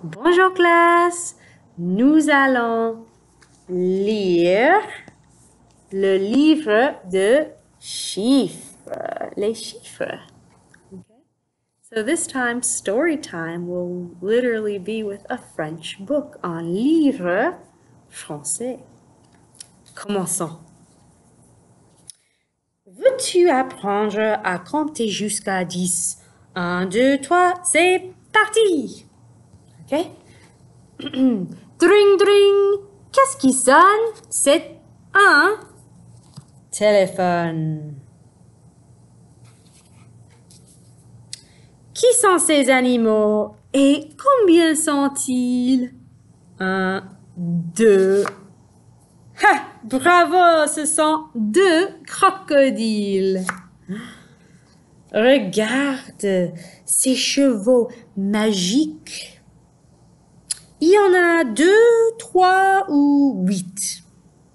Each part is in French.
Bonjour classe, nous allons lire le livre de chiffres, les chiffres. Okay. So this time, story time will literally be with a French book, un livre français. Commençons. Veux-tu apprendre à compter jusqu'à 10? 1, 2, 3, c'est parti! OK? Dring, dring! Qu'est-ce qui sonne? C'est un téléphone. Qui sont ces animaux et combien sont-ils? 1, 2. Ha! Bravo! Ce sont 2 crocodiles. Regarde ces chevaux magiques. Il y en a 2, 3 ou 8.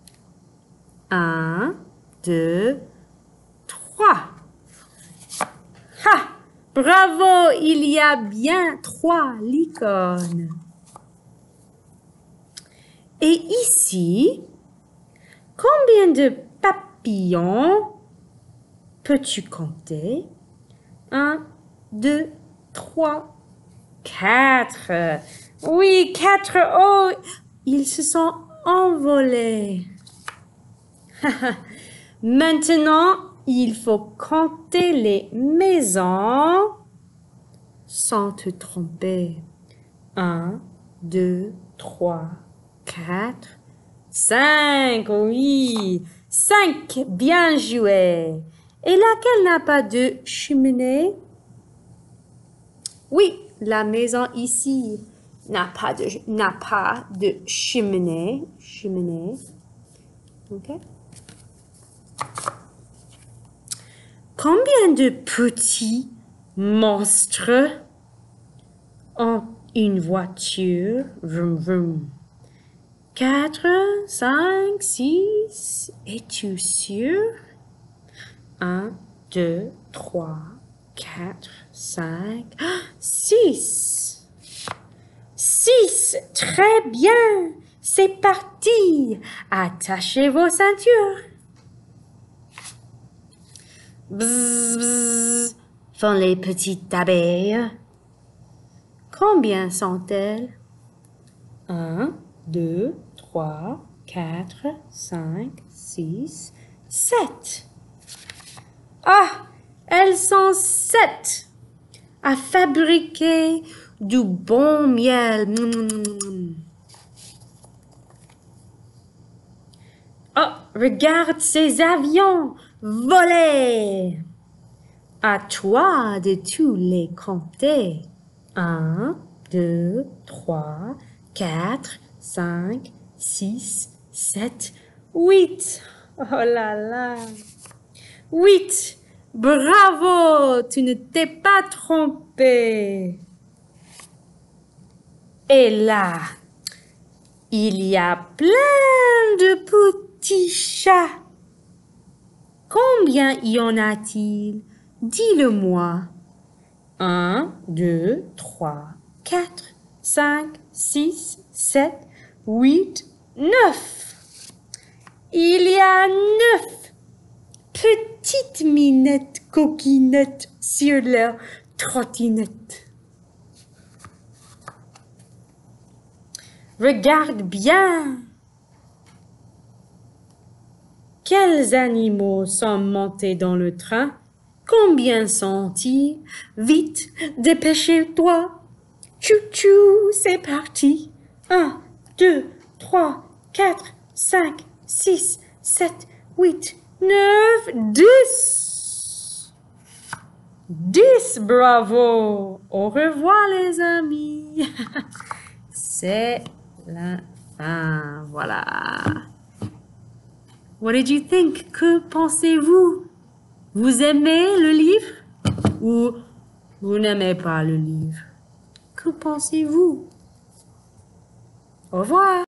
1, 2, 3. Ha! Bravo! Il y a bien 3 licornes. Et ici, combien de papillons peux-tu compter? 1, 2, 3, 4. Oui, 4. Oh, ils se sont envolés. Maintenant, il faut compter les maisons sans te tromper. 1, 2, 3, 4, 5. Oui, 5. Bien joué. Et laquelle n'a pas de cheminée? Oui, la maison ici n'a pas de cheminée. OK? Combien de petits monstres ont une voiture? Vroom, vroom. 4, 5, 6. Es-tu sûr? 1, 2, 3, 4, 5, 6. 6, très bien. C'est parti. Attachez vos ceintures. Bzz, bzz, font les petites abeilles. Combien sont-elles? 1, 2, 3, 4, 5, 6, 7. Ah, elles sont 7 à fabriquer du bon miel. Oh, regarde ces avions voler. À toi de tous les compter. 1, 2, 3, 4, 5, 6, 7, 8. Oh là là. 8. Bravo, tu ne t'es pas trompé. Et là, il y a plein de petits chats. Combien y en a-t-il? Dis-le-moi. 1, 2, 3, 4, 5, 6, 7, 8, 9. Il y a 9 petites minettes coquinettes sur leur trottinette. Regarde bien. Quels animaux sont montés dans le train? Combien sont-ils? Vite, dépêchez-toi. Tchou-tchou, c'est parti. 1, 2, 3, 4, 5, 6, 7, 8, 9, 10. 10, bravo. Au revoir les amis. C'est la fin, voilà. What did you think? Que pensez-vous? Vous aimez le livre ou vous n'aimez pas le livre? Que pensez-vous? Au revoir.